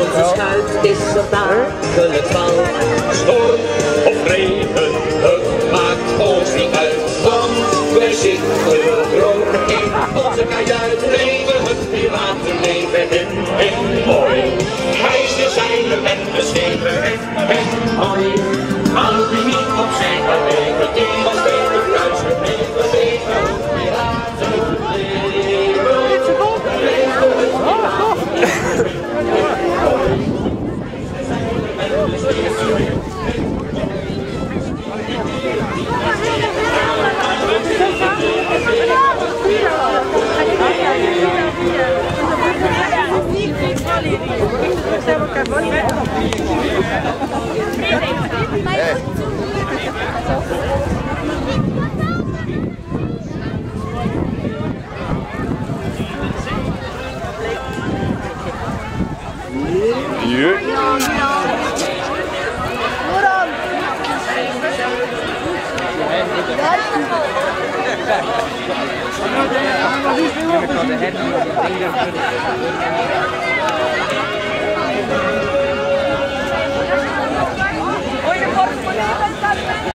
onze schuit is er dagelijks val. Storm of regen, het maakt ons niet uit, want we zitten droog in onze kajuit. Leven het piratenleven in mooi. Ijsjes zijn we met de schepen en mooi. Houd u niet op zee, maar leven in ons leven thuis gebleven. Leven het piratenleven. Ja.